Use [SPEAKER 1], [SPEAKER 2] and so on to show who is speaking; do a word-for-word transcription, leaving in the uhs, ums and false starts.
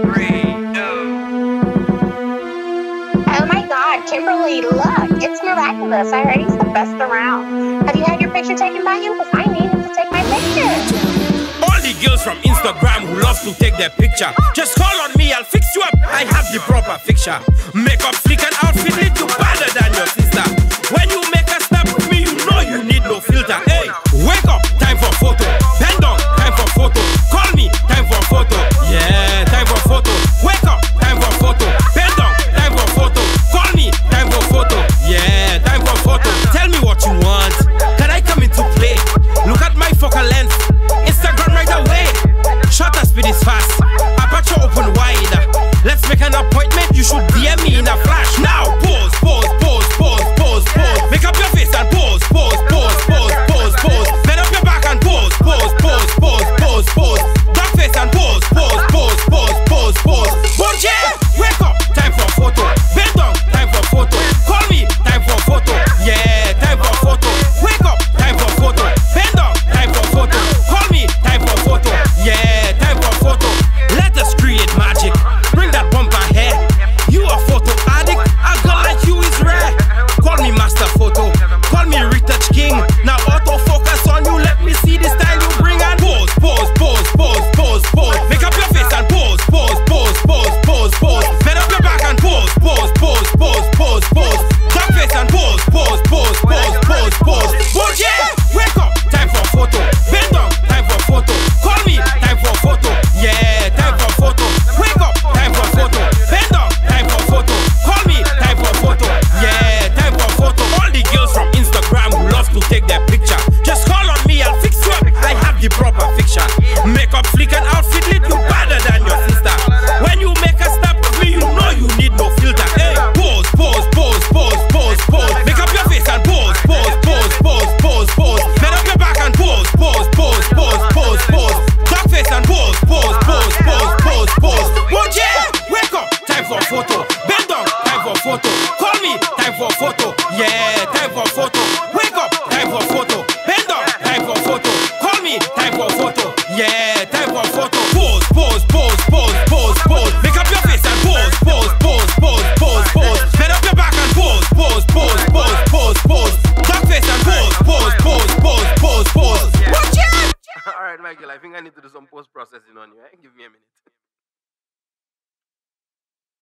[SPEAKER 1] Oh my God, Kimberly, look, it's miraculous. I heard he's the best around. Have you had your picture taken by him? Because I need him to take my picture.
[SPEAKER 2] All the girls from Instagram who love to take their picture, just call on me, I'll fix you up. I have the proper fixture. Makeup, flick and outfit lead you better than your sister. When you make a snap with me, you know you need no filter. Hey, wake up, time for photo. Bend down, time for photo. Call me, time for photo. Yeah, time for photo. Wake up, time for photo. Bend down, time for photo. Call me, time for photo. Yeah, time for photo. Tell me what you want. Can I come into play? Look at my focal length. Instagram right away. Shutter speed is fast. Aperture open wide. Let's make an appointment. You should D M me in a flash. Now pose, pose, pose, pose, pose, pose. Make up your face and pose, pose, pose, pose, pose, pose. Bend up your back and pose, pose, pose, pose, pose, pose. Dark face and pose, pose, pose, pose, pose, pose. Bonje, wake up, time for photo. Bend down, time for photo. Call me, time for photo. Yeah, time for photo. Wake up, time for photo. Bend down, time for photo. Call me, time for photo. Yeah, time for photo. Let us create magic. Bring that bumper hair. You a photo addict. A girl like you is rare. Call me master photo. Call me retouch king. Now autofocus on you. Let me see the style you bring and pose, pose, pose, pose, pose, pose. Make up your face and pose, pose, pose, pose, pose, pose. Bend up your back and pose, pose, pose, pose, pose, pose. Dark face and pose, pose, pose, pose, pose, pose. Bonje, wake up, time for photo. Bend down, time for photo. Call me, time for photo. Yeah, time for photo. Wake up, time for photo. Bend down, time for photo. Call me, time for photo. Yeah, time for photo. All the girls from Instagram who love to take their picture, just call on me, I'll fix you up. I have the proper fixture. Makeup, flick and outfit lead you better than your sister. When you make a snap with me, you know you need no filter. Hey, pose, pose, pose, pose, pose, pose. Make up your face and pose, pose, pose, pose, pose, pose. Bend up your back and pose, pose, pose, pose, pose, pose. Dark face and pose, pose, pose, pose, pose, pose. Bonje, wake up, time for photo. Bend down, time for photo. Call me, time for photo. Yeah, time for photo. Wake up, time for photo. Bend down, time for photo. Call me, time for photo. Yeah, time for photo. Pose, pose, pose, pose, pose, pose. Make up your face and pose, pose, pose, pose, pose, pose. Bend up your back and pose, pose, pose, pose, pose, pose. Dark face and pose, pose, pose, pose, pose, pose. Watch it!
[SPEAKER 3] Alright, Michael, I think I need to do some post-processing on you. Eh? Give me a minute.